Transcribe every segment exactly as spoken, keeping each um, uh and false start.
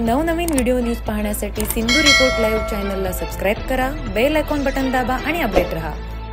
नवनवीन video news पाहण्यासाठी Sindhu report live चॅनलला सबस्क्राइब करा, बेल आयकॉन बटन दाबा आणि अपडेट रहा।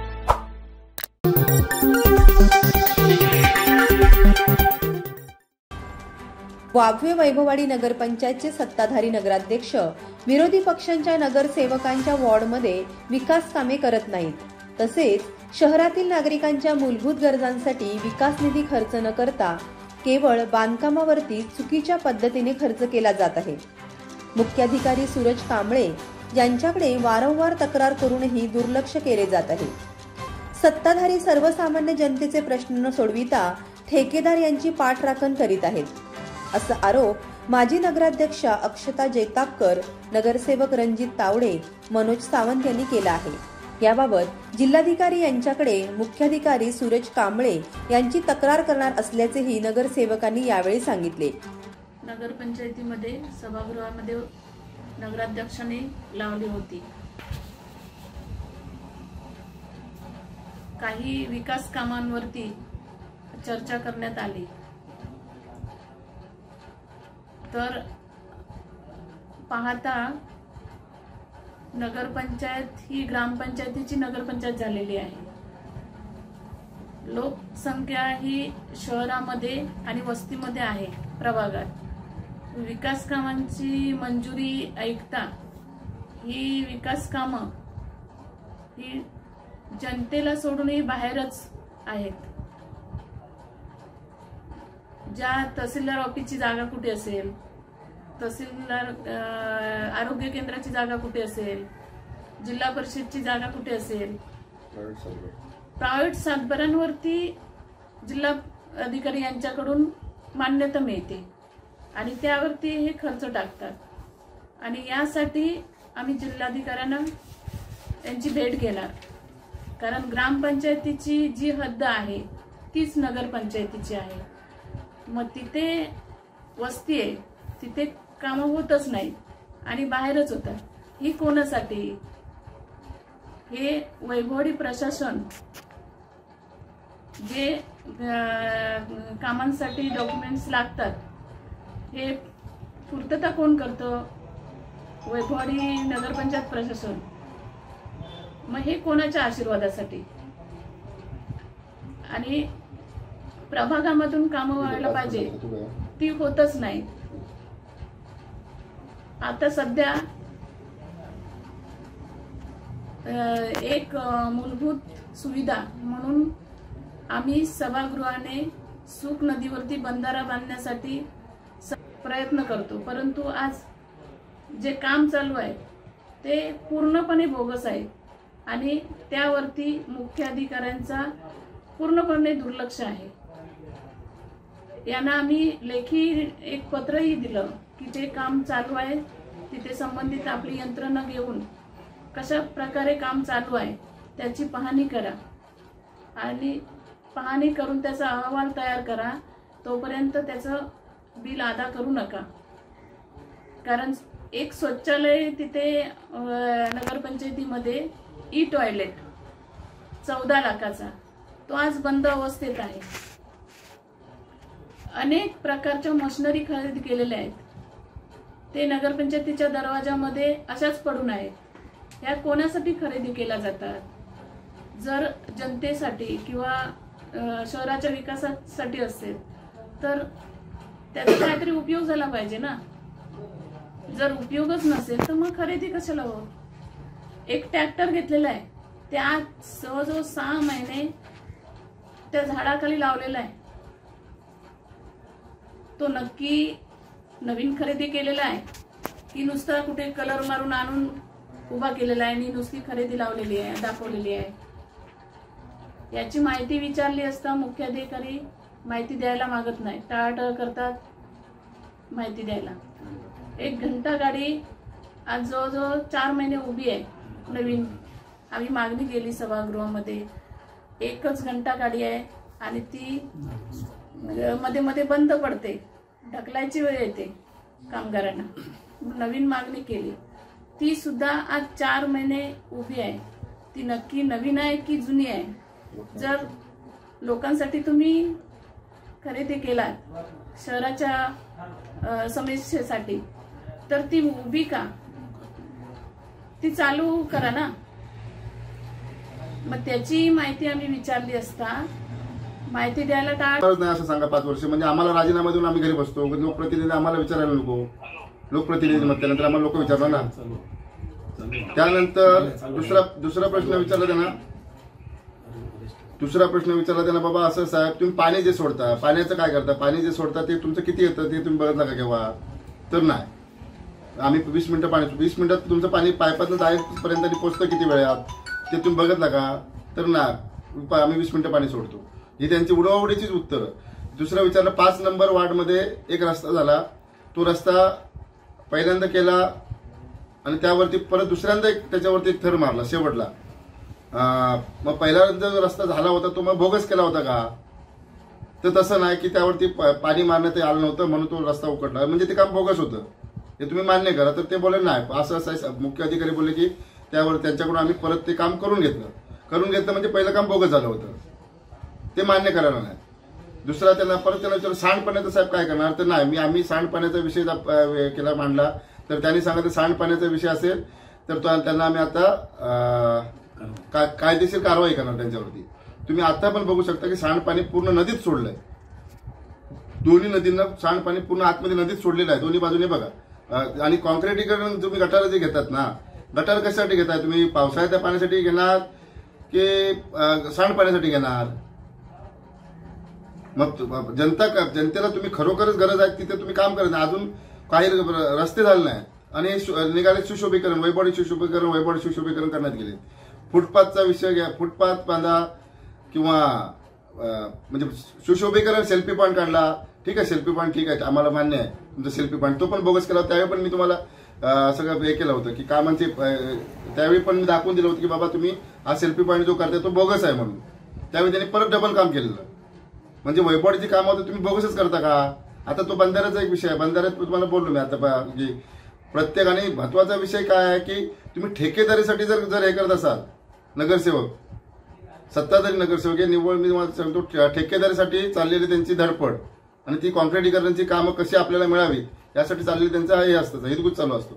वाघवे वैभववाडी नगरपंचायतचे सत्ताधारी नगराध्यक्ष विरोधी पक्षांच्या नगरसेवकांच्या वॉर्डमध्ये विकास कामे करत नाहीत। तसेच शहरातील नागरिकांच्या मूलभूत गरजांसाठी विकास निधी खर्च न करता केवळ बांधकामावरती चुकीच्या पद्धतीने खर्च केला जात आहे। मुख्याधिकारी सूरज कांबळे यांच्याकडे वारंवार तक्रार करूनही दुर्लक्ष केले जात आहे। सत्ताधारी सर्वसामान्य जनतेचे प्रश्न न सोडविता ठेकेदार यांची पाठराखण करीत आहेत, असा आरोप माजी नगराध्यक्षा अक्षता जैतापकर, नगरसेवक रणजित तावडे, मनोज सावंत यांनी केला आहे। याबाबत जिल्हाधिकारी यांच्याकडे मुख्याधिकारी सूरज कांबळे यांची तक्रार करणार असल्याचेही नगरसेवकांनी यावेळी सांगितले। नगरपंचायतीमध्ये सभागृहामध्ये नगराध्यक्षाने लावली होती। काही विकास कामांवरती चर्चा करण्यात आली, तर पाहता नगरपंचायत ही ग्रामपंचायतीची नगरपंचायत झालेली आहे। लोकसंख्या ही शहरामध्ये आणि वस्तीमध्ये आहे प्रभागात। विकास कामांची मंजुरी ऐकता ही विकास कामं ही जनतेला सोडूनही बाहेरच आहेत। ज्या तहसीलदार ऑफिसची जागा कुठे असेल, तहसीलदार आरोग्य केंद्राची जागा कुठे असेल, जिल्हा परिषदची जागा कुठे असेल, प्रायव्हेट सातबाऱ्यांवरती जिल्हा अधिकारी यांच्याकडून मान्यता मिळते आणि त्यावरती हे खर्च टाकतात। आणि यासाठी आम्ही जिल्हाधिकाऱ्यांना यांची भेट घेणार, कारण ग्रामपंचायतीची जी हद्द आहे तीच नगरपंचायतीची आहे। मग तिथे वस्ती आहे, तिथे कामं होतच नाही आणि बाहेरच होतात। ही कोणासाठी? हे वैभववाडी प्रशासन जे कामांसाठी डॉक्युमेंट्स लागतात, हे पूर्तता कोण करतं? वैभववाडी नगरपंचायत प्रशासन। मग हे कोणाच्या आशीर्वादासाठी? आणि प्रभागामधून कामं व्हायला पाहिजे, ती होतच नाही। आता सध्या एक मूलभूत सुविधा म्हणून आम्ही सभागृहाने सूक नदीवरती बंधारा बांधण्यासाठी प्रयत्न करतो, परंतु आज जे काम चालू आहे ते पूर्णपणे बोगस आहे आणि त्यावरती मुख्याधिकाऱ्यांचा पूर्णपणे दुर्लक्ष आहे। यांना आम्ही लेखी एक पत्रही दिलं की ते काम चालू आहे, तिथे संबंधित आपली यंत्रणा घेऊन कशा प्रकारे काम चालू आहे त्याची पाहणी करा आणि पाहणी करून त्याचा अहवाल तयार करा। तोपर्यंत त्याचं बिल अदा करू नका, कारण एक शौचालय तिथे नगरपंचायतीमध्ये ई टॉयलेट चौदा लाखाचा तो आज बंद अवस्थेत आहे। अनेक प्रकारच्या मशिनरी खरेदी केलेल्या आहेत, ते नगरपंचायतीच्या दरवाजामध्ये अशाच पडून आहेत। ह्या कोणासाठी खरेदी केल्या जातात? जर जनतेसाठी किंवा शहराच्या विकासासाठी असेल तर त्याचा काहीतरी उपयोग झाला पाहिजे ना। जर उपयोगच नसेल तर मग खरेदी कशाला हो? एक ट्रॅक्टर घेतलेला आहे, त्या जवळजवळ सहा महिने त्या झाडाखाली लावलेला आहे, तो नक्की नवीन खरेदी केलेला आहे की नुसता कुठे कलर मारून आणून उभा केलेला आहे आणि नुसती खरेदी लावलेली आहे, दाखवलेली आहे? याची माहिती विचारली असता मुख्याधिकारी माहिती द्यायला मागत नाही, टाळाटाळ करतात माहिती द्यायला। एक घंटा गाडी आज जवळजवळ चार महिने उभी आहे नवीन। आम्ही मागणी केली सभागृहामध्ये, एकच घंटा गाडी आहे आणि ती मध्ये मध्ये बंद पडते, ढकलायची वेळ येते कामगारांना। नवीन मागणी केली, ती सुद्धा आज चार महिने उभी आहे। ती नक्की नवीन आहे की जुनी आहे? जर लोकांसाठी तुम्ही खरेदी केलात शहराच्या समस्येसाठी, तर ती उभी का, ती चालू करा ना. मग त्याची माहिती आम्ही विचारली असता माहिती द्यायला टाळ नाही असं सांगा. पाच वर्ष म्हणजे आम्हाला राजीनामा देऊन आम्ही घरी बसतो. लोकप्रतिनिधी आम्हाला विचारायला नको. लोकप्रतिनिधी मग त्यानंतर आम्हाला लोक विचारणार ना. त्यानंतर दुसरा दुसरा प्रश्न विचारला त्यांना दुसरा प्रश्न विचारला त्यांना बाबा असं साहेब तुम्ही पाणी जे सोडता, पाण्याचं काय करता, पाणी जे सोडता ते तुमचं किती येतं ते तुम्ही बघितलं का केव्हा? तर नाही. आम्ही वीस मिनिटं पाणी वीस मिनिटात तुमचं पाणी पाईपातून जाईपर्यंत पोचतं किती वेळात ते तुम्ही बघितलं का? तर नाही. आम्ही वीस मिनिटं पाणी सोडतो. ही त्यांची उडवाउडीचीच उत्तर. दुसरं विचारलं पाच नंबर वार्डमध्ये एक रस्ता झाला, तो रस्ता पहिल्यांदा केला आणि त्यावरती परत दुसऱ्यांदा एक त्याच्यावरती एक थर मारला शेवटला. मग पहिल्यांदा जो रस्ता झाला होता तो मग बोगस केला होता का? तर तसं नाही की त्यावरती पाणी मारण्यात आलं नव्हतं म्हणून तो रस्ता उकडला, म्हणजे ते काम बोगस होतं हे तुम्ही मान्य करा. तर ते बोलले नाही, असं असं मुख्य अधिकारी बोलले की त्यावर त्यांच्याकडून आम्ही परत ते काम करून घेतलं करून घेतलं म्हणजे पहिलं काम बोगस झालं होतं, ते मान्य करायला नाही. दुसरा त्यांना परत त्यांना विचारलं सांडपाण्याचं साहेब काय करणार? तर नाही, मी आम्ही सांडपाण्याचा विषय केला मांडला तर त्यांनी सांगितलं सांडपाण्याचा विषय असेल तर त्यांना आम्ही आता कायदेशीर कारवाई करणार त्यांच्यावरती. तुम्ही आता पण बघू शकता की सांडपाणी पूर्ण नदीत सोडलंय. दोन्ही नदींना सांडपाणी पूर्ण आतमध्ये नदीत सोडलेलं आहे दोन्ही बाजूने बघा. आणि कॉन्क्रिटीकरण तुम्ही गटार जे घेतात ना, गटार कशासाठी घेताय तुम्ही? पावसाळ्याच्या पाण्यासाठी घेणार की सांडपाण्यासाठी घेणार? मग जनता जनतेला तुम्ही खरोखरच गरज आहे तिथे तुम्ही काम करत नाही. अजून काही रस्ते झाले नाही आणि निघाले सुशोभीकरण, वैभवडी सुशोभीकरण वैभवडी सुशोभीकरण करण्यात गेले. फुटपाथचा विषय घ्या, फुटपाथ बांधा किंवा म्हणजे सुशोभीकरण सेल्फी पॉईंट काढला, ठीक आहे सेल्फी पॉईंट ठीक आहे आम्हाला मान्य आहे तुमचा सेल्फी पॉईंट, तो पण बोगस केला. त्यावेळी पण मी तुम्हाला सगळं हे केलं होतं की कामांचे त्यावेळी पण मी दाखवून दिलं होतं की बाबा तुम्ही हा सेल्फी पॉईंट जो करताय तो बोगस आहे म्हणून. त्यावेळी त्यांनी परत डबल काम केलेलं. म्हणजे वैभवडीची काम होतं तुम्ही बोगसच करता का? आता तो बंधाऱ्याचा एक विषय आहे. बंधाऱ्यात तुम्हाला बोललो मी आता की प्रत्येकाने महत्वाचा विषय काय आहे की तुम्ही ठेकेदारीसाठी जर जर हे करत असाल, नगरसेवक सत्ताधारी नगरसेवक हे निवड मी तुम्हाला सांगतो ठेकेदारीसाठी चाललेली त्यांची धडपड आणि ती कॉन्क्रिटीकरणाची कामं कशी आपल्याला मिळावी यासाठी चाललेली त्यांचा हे असतं, हितगुज चालू असतो.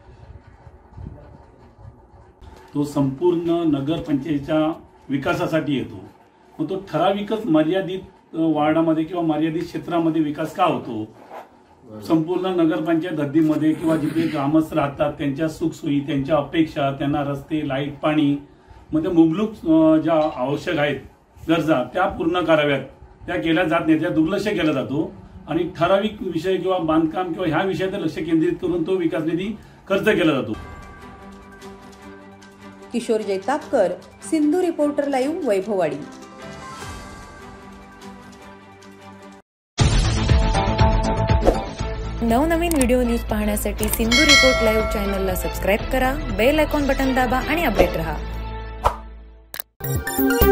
तो संपूर्ण नगरपंचायतीच्या विकासासाठी येतो. मग तो ठराविकच मर्यादित वार्डामध्ये किंवा मर्यादित क्षेत्रामध्ये विकास का होतो? संपूर्ण नगरपंचायत हद्दीमध्ये किंवा जिथे ग्रामस्थ राहतात त्यांच्या सुखसोयी, त्यांच्या अपेक्षा, त्यांना रस्ते, लाईट, पाणी म्हणजे मुबलूक ज्या आवश्यक आहेत गरजा त्या पूर्ण कराव्यात, त्या केल्या जात नाही, त्या दुर्लक्ष केला जातो आणि ठराविक विषय किंवा बांधकाम किंवा ह्या विषयात लक्ष केंद्रित करून तो विकास निधी खर्च केला जातो. Kishor Jaitapkar, Sindhu reporter live, Vaibhavwadi. नवनवीन व्हिडिओ न्यूज पाहण्यासाठी सिंधू रिपोर्ट लाईव्ह चॅनलला सबस्क्राईब करा, बेल आयकॉन बटन दाबा आणि अपडेट रहा.